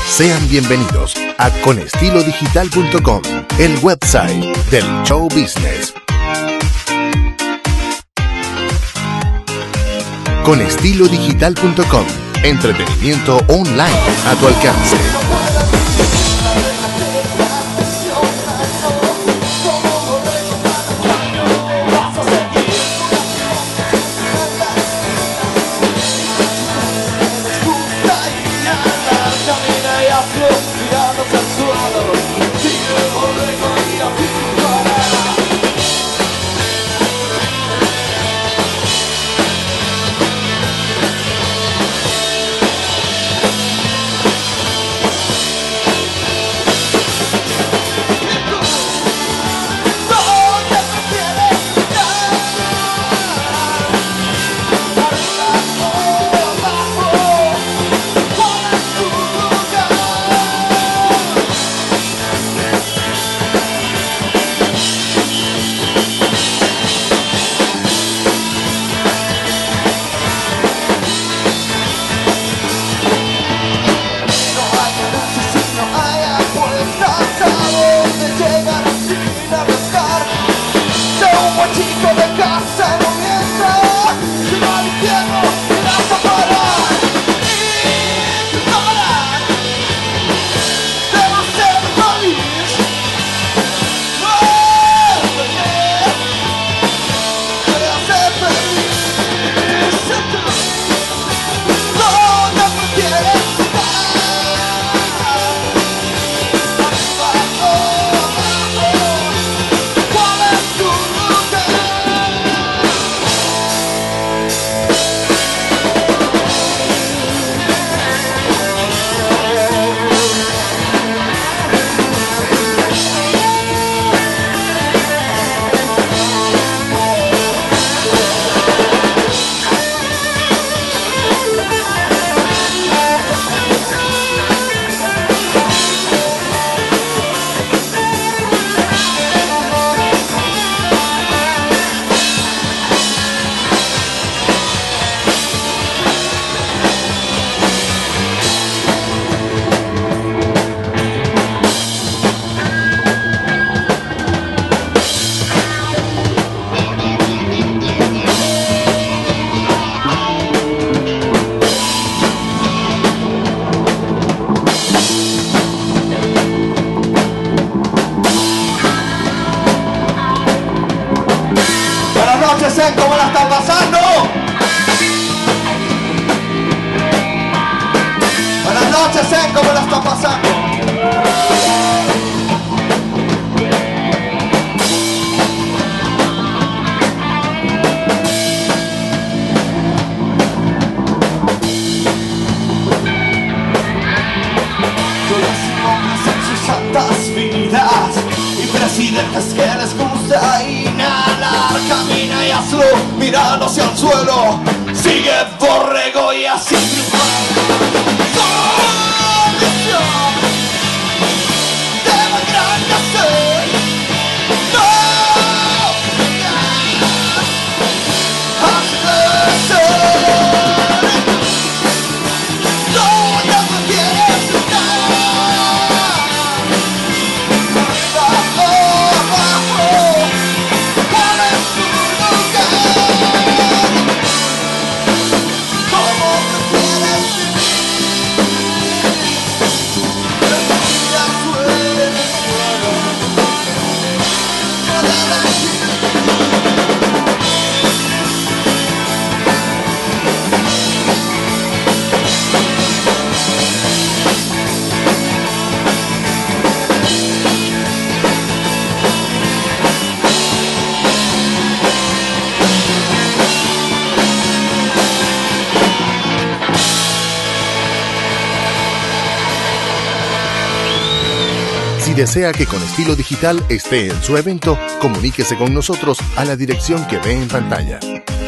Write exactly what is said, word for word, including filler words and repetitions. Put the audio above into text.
Sean bienvenidos a con estilo digital punto com, el website del show business. con estilo digital punto com, entretenimiento online a tu alcance. ¿Cómo la están pasando? Buenas noches, ¿eh? ¿Cómo la están pasando? Colecciones en sus santas vidas y presidentes que les gusta inhalar. Camina y hazlo mirando hacia el suelo. Sigue borrego y así triunfar. Solución deberán de hacer. No has de ser. ¿Dónde prefieres estar? Arriba o abajo. ¿Cuál es tu lugar? ¿Cómo prefieres vivir? El día suele fuego. Puedes elegir. Si desea que Con Estilo Digital esté en su evento, comuníquese con nosotros a la dirección que ve en pantalla.